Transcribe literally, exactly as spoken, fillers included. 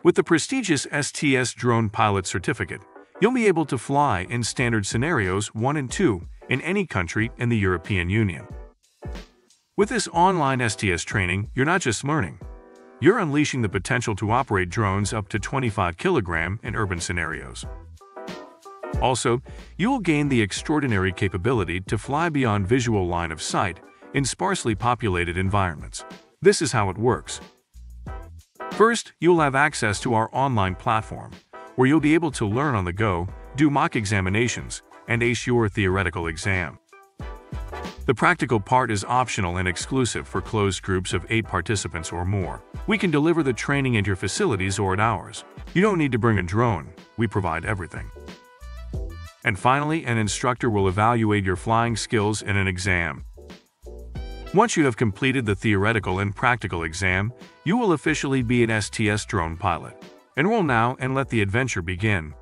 With the prestigious S T S Drone Pilot Certificate, you'll be able to fly in standard scenarios one and two in any country in the European Union. With this online S T S training, you're not just learning. You're unleashing the potential to operate drones up to twenty-five kilograms in urban scenarios. Also, you will gain the extraordinary capability to fly beyond visual line of sight in sparsely populated environments. This is how it works. First, you'll have access to our online platform, where you'll be able to learn on the go, do mock examinations, and ace your theoretical exam. The practical part is optional and exclusive for closed groups of eight participants or more. We can deliver the training at your facilities or at ours. You don't need to bring a drone, we provide everything. And finally, an instructor will evaluate your flying skills in an exam. Once you have completed the theoretical and practical exam, you will officially be an S T S drone pilot. Enroll now and let the adventure begin.